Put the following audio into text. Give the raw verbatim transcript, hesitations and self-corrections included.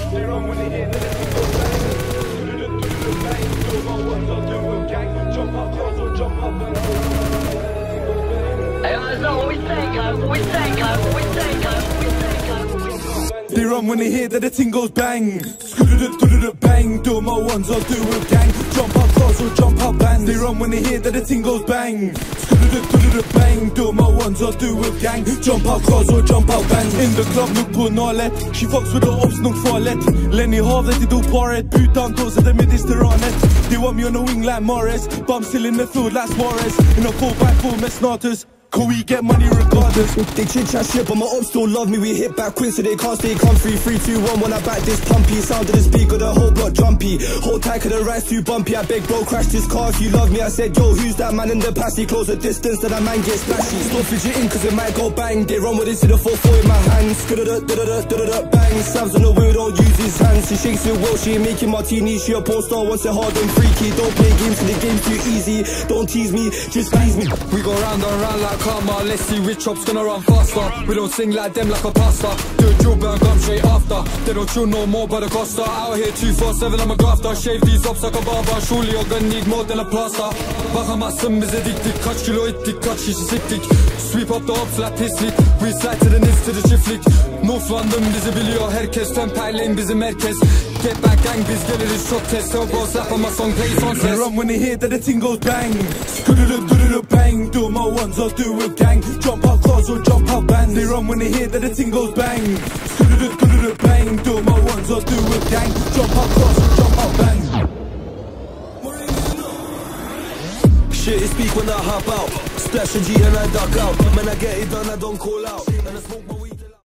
They run when they hit, then they go bang. Bang, do my ones, I'll do a gang. Jump up cars or jump up and hey, that's not what we say, guys. We say, guys. We say, guys. We say, guys. They run when they hear that the ting goes bang. Bang, do my ones, I'll do a gang. Jump up cars or jump up bands. They run when they hear that the ting goes bang. Bang, do my ones, I'll do a gang. Jump up cars or jump up bands. In the club, look på nalet. She fucks with the ops, nog farligt. Lenny havet, det do paret. Putan då så det mediterranet. They want me on the wing like Morris. Bum still in the field like Suarez. In a four by four med Snatus. Could we get money regardless? They chit chat shit, but my ops still love me. We hit back quick so they can't stay comfy. Three, two, one, when I back this pumpy. Sound of the speaker, the whole block jumpy. Hold tight, cause the ride's too bumpy. I beg bro, crash this car if you love me. I said, yo, who's that man in the past? He close the distance, then that man gets splashy. Stop fidgeting, cause it might go bang. They run with this to the four four in my hands. Skudda-da-da-da-da-da, bang. Sam's on the wheel, don't use his hands. She shakes it well, she ain't making martinis. She a porn star, wants it hard and freaky. Don't play games, cause the game's too easy. Don't tease me, just please me. We go round and round like karma. Let's see which chop's gonna run faster. We don't sing like them like a pasta. Do a drill burn, come straight after. They don't chill no more by the Costa. Out here two four seven, I'm a grafter. Shave these ups like a barber. Surely you're gonna need more than a plaster. Bakamazsın bize diktik. Kaç kilo ettik, kaç kişi siktik. Sweep up the ops like pislik. We slide to the nits to the çiftlik. North London bizi biliyor herkes. Temperleyin bizim merkez. Get back gang, biz geliriz çok test. So bro slap on my song, play it on test. They run when they hear that the ting goes bang. Bang, do my ones, I'll do a gang. Jump up cars or jump up bands. They run when they hear that the ting goes bang. Bang, do my ones, I'll do a gang. Jump up cars or jump up bands. Shit is speak when I hop out. Splash a G and I duck out. When I get it done, I don't call out. And I smoke my